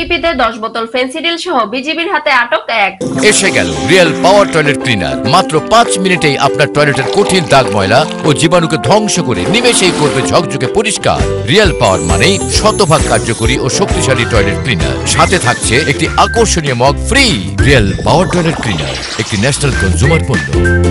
বিপিতে 10 বোতল ফেন্সিডিল সহ বিজিবির হাতে আটক এক। এসে গেল রিয়েল পাওয়ার টয়লেট ক্লিনার। মাত্র 5 মিনিটেই আপনার টয়লেটের কঠিন দাগ ময়লা ও জীবাণুকে ধ্বংস করে নিমেষেই করবে ঝকঝকে পরিষ্কার। রিয়েল পাওয়ার মানেই শতভাগ কার্যকরী ও শক্তিশালী টয়লেট ক্লিনার। সাথে থাকছে একটি আকর্ষণীয় mug free. Real power toilet cleaner একটি ন্যাশনাল কনজিউমার পণ্য।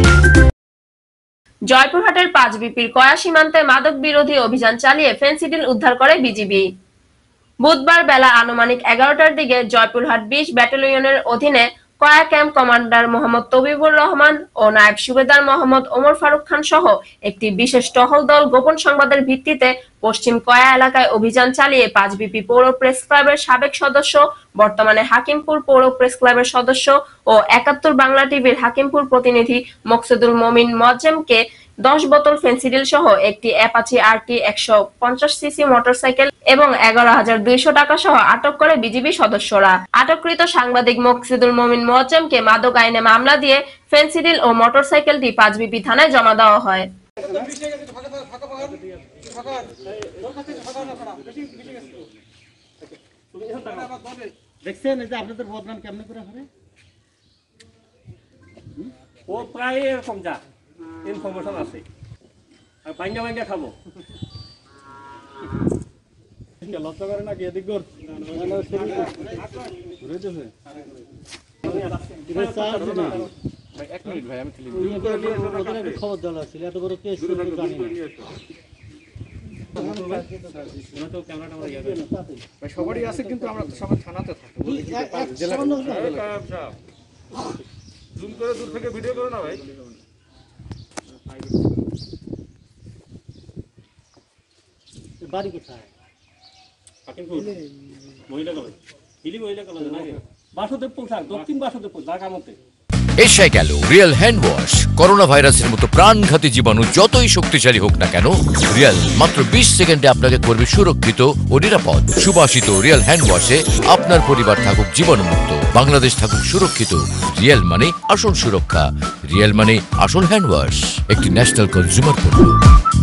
জয়পুরহাটের 5 বিপির কয়া সীমান্তে মাদক বিরোধী অভিযান চালিয়ে ফেন্সিডিল উদ্ধার করে বিজিবি। বুধবার বেলা আনুমানিক 11টার দিকে জয়পুরহাট 20 ব্যাটালিয়নের অধীনে কয়া ক্যাম্প কমান্ডার মোহাম্মদ তবিবুর রহমান ও নায়েব সুবেদার মোহাম্মদ ওমর ফারুক খান সহ একটি বিশেষ টহল দল গোপন সংবাদের ভিত্তিতে পশ্চিম কয়া এলাকায় অভিযান চালিয়ে 5 বিপি পৌর প্রেস ক্লাবের সাবেক সদস্য, বর্তমানে হাকিমপুর পৌর প্রেস ক্লাবের সদস্য ও 71 বাংলা টিভির হাকিমপুর প্রতিনিধি মকসুদুল মমিন মোয়াজ্জেমকে 10 বোতল ফেন্সিডিল সহ একটি অ্যাপাচি আরটি 150 সিসি মোটরসাইকেল এবং 11,200 টাকা সহ আটক করে বিজিবি সদস্যরা। আটককৃত সাংবাদিক মকসুদুল মমিন মোয়াজ্জেমকে মাদক আইনে মামলা দিয়ে ফেন্সিডিল ও মোটরসাইকেলটি 5 বিপি থানায় জমা দেওয়া হয়। দেখছেন এই যে আপনাদের বদনাম কেমনে করে করে ও প্রায় এরকম যা ইনফরমেশন আছে আর ভাঙ্গা ভাঙ্গা খাবো লজ্জা করে নাকি এদিক কর এক মিনিট ভাই আমি খবর দেওয়া ছিল এত বড় কেস জানি না সবারই আছে কিন্তু আমরা সবাই থানাতে থাকি জুম করে দূর থেকে ভিডিও করো না ভাই বাড়ি কোথায় মহিলা কলেজ হিলি মহিলা কলেজ নাকি বাসুদেবপুর স্যার দক্ষিণ বাসুদেবপুর ঢাকামতে। এসে গেল রিয়েল হ্যান্ড ওয়াশ। করোনা ভাইরাসের মতো প্রাণঘাতী জীবাণু যতই শক্তিশালী হোক না কেন, রিয়েল মাত্র 20 সেকেন্ডে আপনাকে করবে সুরক্ষিত ও নিরাপদ। সুবাসিত রিয়েল হ্যান্ড ওয়াশে আপনার পরিবার থাকুক জীবাণুমুক্ত, বাংলাদেশ থাকুক সুরক্ষিত। রিয়েল মানে আসল সুরক্ষা, রিয়েল মানে আসল হ্যান্ড ওয়াশ, একটি ন্যাশনাল কনজিউমার পণ্য।